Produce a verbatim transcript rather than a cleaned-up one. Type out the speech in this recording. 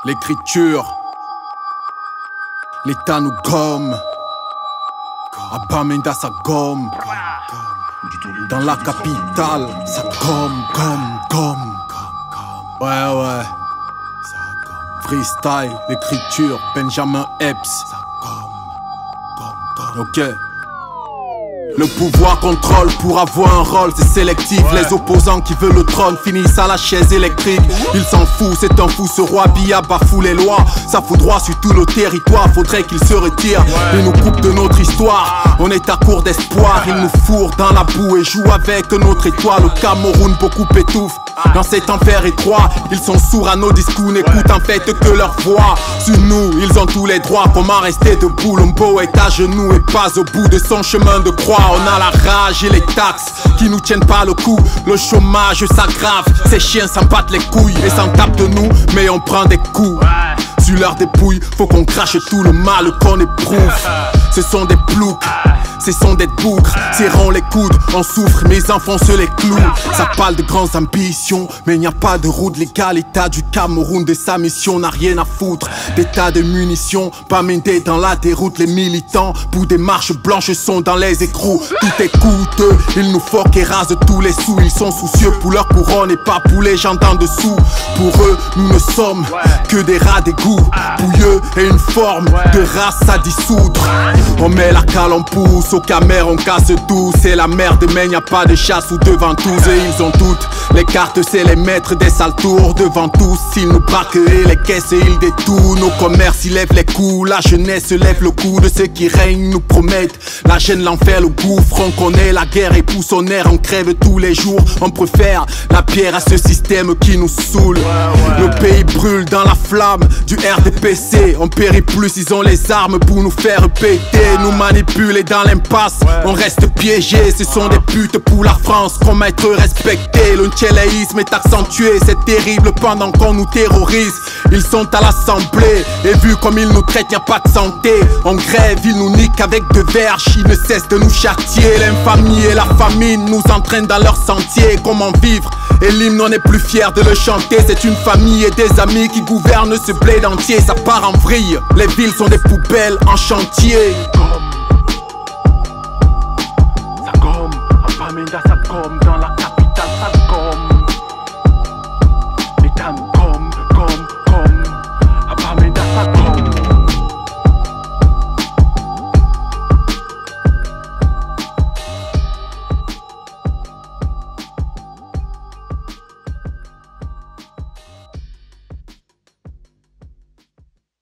l'écriture. L'État nous gomme. Abamenda ça gomme. Dans la capitale, ça gomme, gomme, gomme. Ouais, ouais. Freestyle, l'écriture, Benjamin Epps. Ok. Le pouvoir contrôle pour avoir un rôle, c'est sélectif. Ouais. Les opposants qui veulent le trône finissent à la chaise électrique. Il s'en fout, c'est un fou, ce roi Biya bafoue les lois. Ça fout droit sur tout le territoire, faudrait qu'il se retire. Ouais. Il nous coupe de notre histoire, on est à court d'espoir. Il nous fourre dans la boue et joue avec notre étoile. Le Cameroun beaucoup étouffe dans cet enfer étroit. Ils sont sourds à nos discours, n'écoutent en fait que leur voix. Sur nous, ils ont tous les droits, comment rester debout? Lombo est à genoux et pas au bout de son chemin de croix. On a la rage et les taxes qui nous tiennent pas le coup. Le chômage s'aggrave, ces chiens s'en battent les couilles et s'en tapent de nous, mais on prend des coups. Sur leur dépouille, faut qu'on crache tout le mal qu'on éprouve. Ce sont des ploucs, ce sont des bougres. Serrons les coudes, on souffre, mes enfants se les clouent. Ça parle de grandes ambitions, mais il n'y a pas de route légale. L'État du Cameroun de sa mission n'a rien à foutre. Des tas de munitions, pas mindés dans la déroute. Les militants, pour des marches blanches, sont dans les écrous. Tout est coûteux, il nous faut qu'ils rasent tous les sous. Ils sont soucieux pour leur couronne et pas pour les gens d'en dessous. Pour eux, nous ne sommes que des rats d'égout. Pouilleux et une forme de race à dissoudre. On met la cale, on pousse, au camère on casse tout. C'est la merde mais y a pas de chasse ou devant tous. Et ils ont toutes les cartes, c'est les maîtres des sales tours. Devant tous, ils nous braquent et les caisses et ils détournent. Nos commerces ils lèvent les coups, la jeunesse lève le coup. De ceux qui règnent nous promettent la gêne, l'enfer, le gouffre. On connaît la guerre et pousse son air, on crève tous les jours. On préfère la pierre à ce système qui nous saoule. Le pays brûle dans la flamme du R D P C, on périt plus, ils ont les armes pour nous faire péter. Nous manipuler dans l'impasse, on reste piégé. Ce sont des putes pour la France, qu'on m'a être respecté. Le ntchéléisme est accentué, c'est terrible pendant qu'on nous terrorise. Ils sont à l'assemblée, et vu comme ils nous traitent, y'a pas de santé. On grève, ils nous niquent avec de verges, ils ne cessent de nous chartier. L'infamie et la famine nous entraînent dans leur sentier. Comment vivre? Et l'hymne on est plus fier de le chanter. C'est une famille et des amis qui gouvernent ce blé entier. Ça part en vrille, les villes sont des poubelles en chantier. Ça gomme, Abamenda ça gomme dans la